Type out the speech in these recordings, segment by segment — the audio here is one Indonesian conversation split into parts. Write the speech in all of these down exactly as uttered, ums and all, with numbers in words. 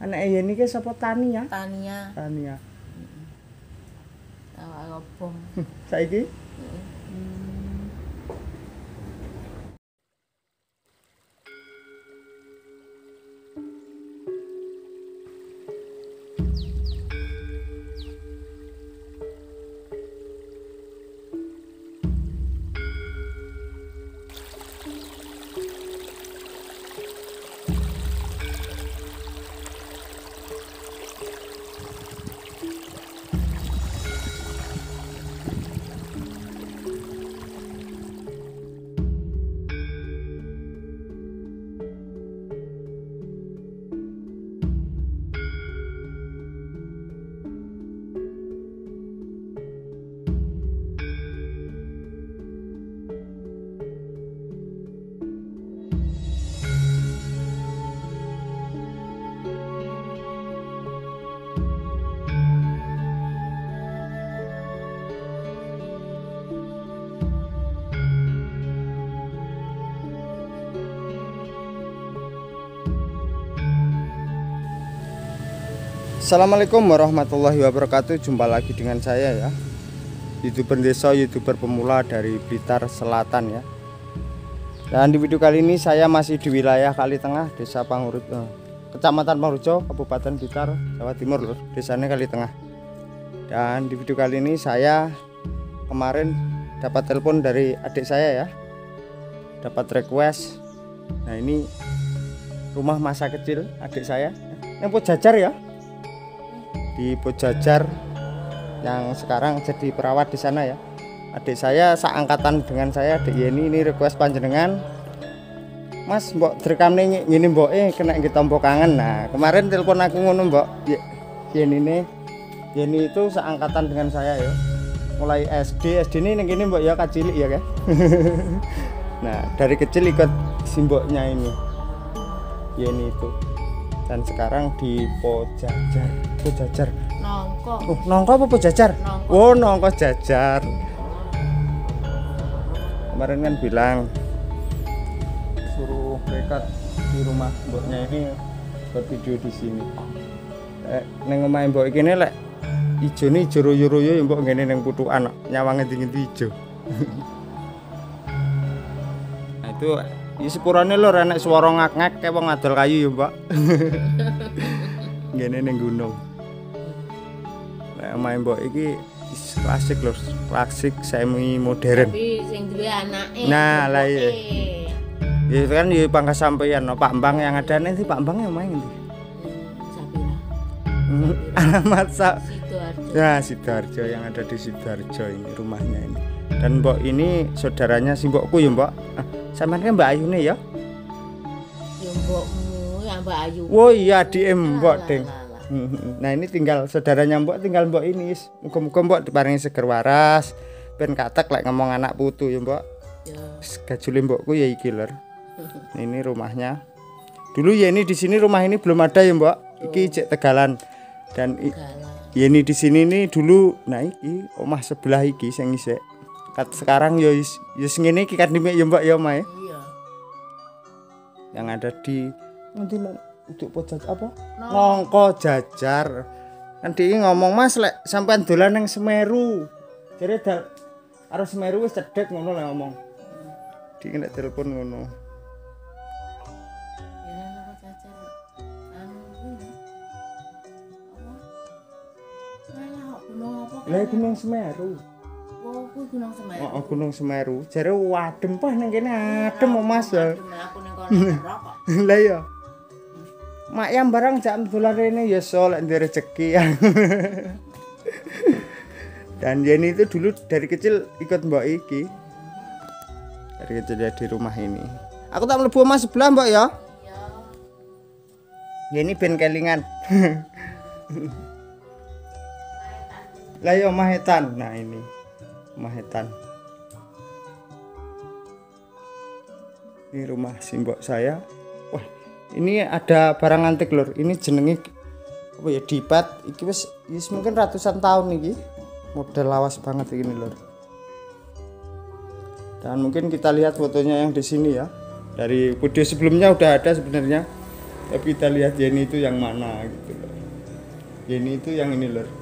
Anake Yeni ki sapa Tania? Tania. Tania. Tawa obong. Saiki? Assalamualaikum warahmatullahi wabarakatuh. Jumpa lagi dengan saya ya, YouTuber desa, YouTuber pemula dari Blitar Selatan ya. Dan di video kali ini saya masih di wilayah Kali Tengah, Desa Pangurjo, Kecamatan Pangurjo, Kabupaten Blitar, Jawa Timur loh. Desanya Kali Tengah. Dan di video kali ini saya kemarin dapat telepon dari adik saya ya, dapat request. Nah ini rumah masa kecil adik saya yang Pojajar ya, di Pojajar yang sekarang jadi perawat di sana ya. Adik saya seangkatan dengan saya, adik Yeni. Ini request panjenengan, Mas mbok direkam nih ngene mbok eh kena kita mbok kangen. Nah kemarin telepon aku ngono mbok, Yeni nih, Yeni itu seangkatan dengan saya ya, mulai S D S D ini ning kene mbok ya kacilik ya kan. Nah dari kecil ikut simboknya ini Yeni itu, dan sekarang di Pojajar. Pojajar. Nongko. Oh, nongko apa Pojajar? Nongko. Oh, nongko jajar. Kemarin kan bilang suruh rekat di rumah mboknya ini buat video di sini. Eh, neng omahe mbok iki lek ijone ijo royo-royo ya mbok ngene ning putukan nyawange dingin ijo. Nah itu iki sepurane lho enek swara ngak-ngak kayak wong ngadol kayu ya, Mbak. Ngene ning gunung. Nek omahe mbok iki klasik lho, klasik semi modern. Tapi sing duwe anake. Nah, lah iya. Ya kan ya pangkas sampeyan no, Pak Mbang yang ada nanti Pak Mbang yang main nanti. Sapira. Alamat sa Sidoarjo. Ya, Sidoarjo, yang ada di Sidoarjo ini rumahnya ini. Dan Mbok ini saudaranya si Mbokku ya, Mbok. Ah, sampean kan Mbak Ayu nih ya? Ya mbokmu, ya Mbak Ayu. Oh iya, di Mbok, Lah, Deng. lah, lah. Nah, ini tinggal saudaranya Mbok, tinggal Mbok ini. Muga-muga Mbok diparingi seger waras, ben katek lek ngomong anak putu ya, Mbok. Ya. Gajule Mbokku ya iki lur. Ini rumahnya. Dulu ya ini di sini rumah ini belum ada ya, Mbok. Iki cek Tegalan. Dan i- Galah. ya ini di sini nih dulu, nah iki omah sebelah iki sing isik. Kat sekarang ya wis wis ngene iki kan dimek ya, Mbok ya, Mbak. Iya. Yang ada di nanti mau untuk Pojajar apa? Nongko. Nongko jajar. Kan dia ngomong, Mas lek sampean dolan nang Semeru. Jadi dal arep Semeru wis cedhek ngono lek ngomong. Dia nek telepon ngono. Ya nang cacar. Anu kuwi. Apa? Alah, gunung apa? Lah Gunung Semeru. Oh, kuwi Gunung Semeru. Oh, Gunung Semeru. Jare wadem pah nang kene adem kok, Mas. Adem, aku ning kono ora kok. Lah iya. Mak yang barang jam dolar rene ya so lek ndek rezeki. Dan Yeni itu dulu dari kecil ikut Mbok iki. Dari kecil dia di rumah ini. Aku tak mlebu omah sebelah, Mbok ya. Iya. Yeni ben kelingan. Lah yo Mahetan. Nah ini Mahetan. Ini rumah simbok saya. Wah, ini ada barang antik lur. Ini jenenge apa ya, dipat. Iki wis wis mungkin ratusan tahun iki. Model lawas banget ini lur. Dan mungkin kita lihat fotonya yang di sini ya. Dari video sebelumnya udah ada sebenarnya. Tapi kita lihat Yeni itu yang mana gitu loh. Yeni itu yang ini lor.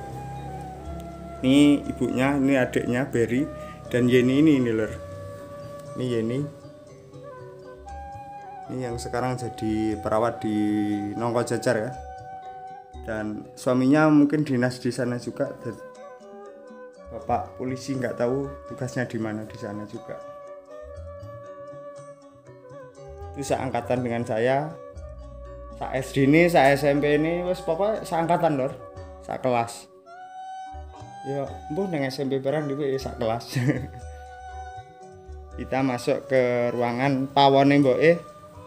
Ini ibunya, ini adiknya Berry, dan Yeni ini ini lor. Ini Yeni. Ini yang sekarang jadi perawat di Nongko Jajar ya. Dan suaminya mungkin dinas di sana juga. Dan bapak polisi nggak tahu tugasnya di mana di sana juga. Itu seangkatan dengan saya. Sa S D ini, sa S M P ini, wes pokoknya seangkatan lor, sa kelas. Ya, mbuh neng S M P barang dhewe sa kelas. Kita masuk ke ruangan pawone mboke.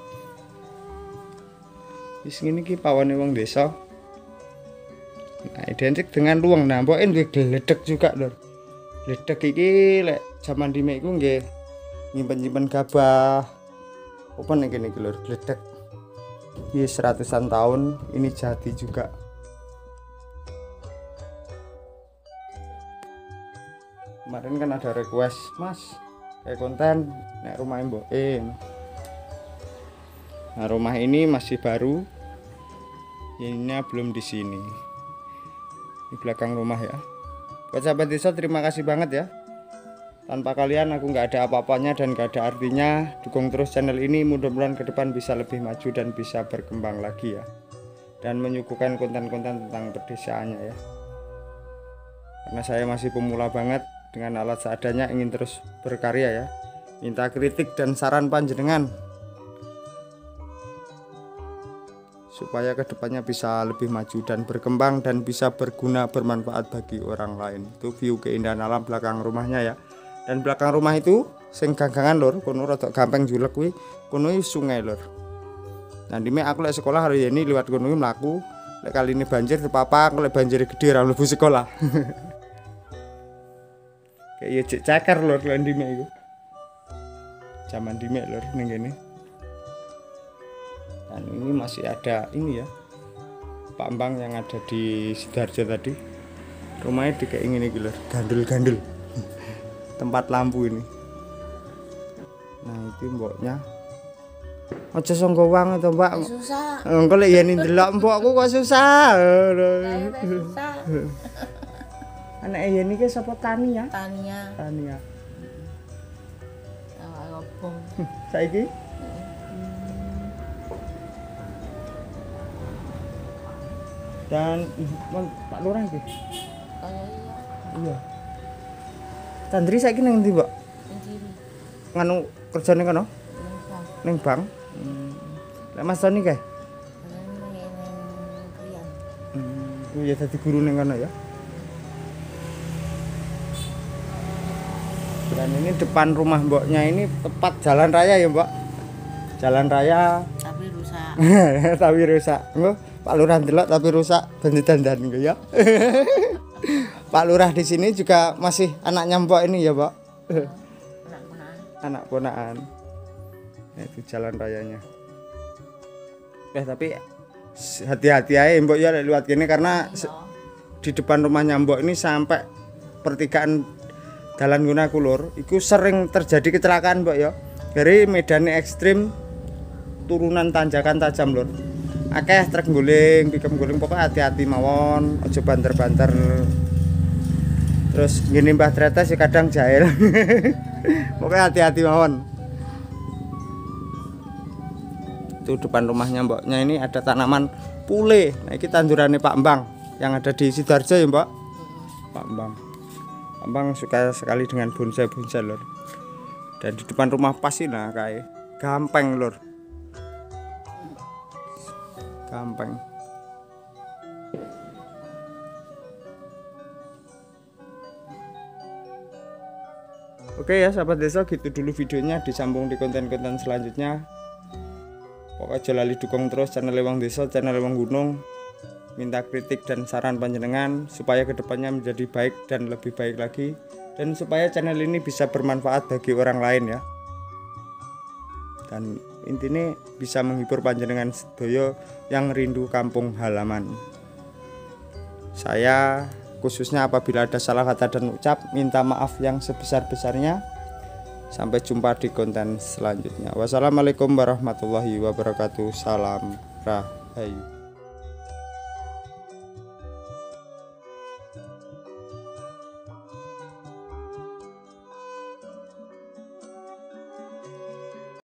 Wis ngene iki pawone wong desa. Nah, identik dengan ruang. Nah, mboke duwe gledek juga lor. Gledek iki lek jaman dhisik iku nggih nyimpen-nyimpen gabah. Apa nek kene iki lor, gledek. Ini seratusan tahun ini jadi juga. Kemarin kan ada request, Mas, kayak konten nek rumah Mbok Im. Nah, rumah ini masih baru. Ininya belum di sini. Di belakang rumah ya. Buat sahabat desa, terima kasih banget ya. Tanpa kalian aku nggak ada apa-apanya dan nggak ada artinya. Dukung terus channel ini, mudah-mudahan ke depan bisa lebih maju dan bisa berkembang lagi ya. Dan menyuguhkan konten-konten tentang perdesaannya ya. Karena saya masih pemula banget, dengan alat seadanya ingin terus berkarya ya. Minta kritik dan saran panjenengan supaya kedepannya bisa lebih maju dan berkembang dan bisa berguna bermanfaat bagi orang lain. Itu view keindahan alam belakang rumahnya ya. Dan belakang rumah itu sing ganggangan lor, kono rada gampang julek kuwi, kono sungai lor. Nah, dime aku lek sekolah hari ini lewat kono iki mlaku, lek kali ini banjir apa-apa, lek banjir gede ra mlebu sekolah. Kayak ya cek cakar lor lek dime iku. Zaman dime lor ning kene. Dan ini masih ada ini ya. Pak Mbang yang ada di Sidoarjo tadi. Rumahnya di kayak ngene iki lor, gandul-gandul. Tempat lampu ini. Nah, itu mboknya. Aja sanggo wang to, Mbak. Susah. Engko lek yen ndelok mbokku kok susah. Susah. Anake yen iki sapa Tania? Tania. Tania. Ah, opong. Saiki? Dan Pak Lurah iki. Kayak iya. Iya. Tandri saiki nang ndi, Mbak? Sendiri. Nganu kerjane kono? Nembang. Ning bank. Hmm. Lek Mas Tony kae? Krian. Hmm, ya dadi guru ning kono ya. Dan ini depan rumah mboknya ini tepat jalan raya ya, Mbak. Jalan raya Tapi rusak. tapi rusak. Engko Pak Lurah ndelok tapi rusak ben dandan engko ya. Pak Lurah di sini juga masih anaknya Mbok ini ya, Mbak. Anak ponaan. Anak ponaan. Nah, itu jalan rayanya. Eh tapi hati-hati aja Mbok ya lewat gini karena Iya. di depan rumahnya Mbok ini sampai pertigaan dalan guna kulur itu sering terjadi kecelakaan Mbok ya. Dari medannya ekstrim, turunan tanjakan tajam lur. Akeh truk guling, pikem guling, pokoknya hati-hati mawon, aja banter-banter. Terus gini Mbah Tretes ya kadang jahil. Pokoknya hati-hati mawon. Itu depan rumahnya Mboknya ini ada tanaman pule. Nah, ini tandurannya Pak Mbang yang ada di Sidoarjo ya, Mbak. Pak Mbang. Pak Mbang suka sekali dengan bonsai-bonsai, Lur. Dan di depan rumah pas ini nah kayak gampang, Lur. Gampang. Oke ya sahabat desa, gitu dulu videonya, disambung di konten-konten selanjutnya. Pokoknya jalali dukung terus channel Wong Desa, channel Wong Gunung. Minta kritik dan saran panjenengan supaya kedepannya menjadi baik dan lebih baik lagi, dan supaya channel ini bisa bermanfaat bagi orang lain ya. Dan intinya bisa menghibur panjenengan sedoyo yang rindu kampung halaman. Saya khususnya apabila ada salah kata dan ucap, minta maaf yang sebesar-besarnya. Sampai jumpa di konten selanjutnya. Wassalamualaikum warahmatullahi wabarakatuh. Salam Rahayu.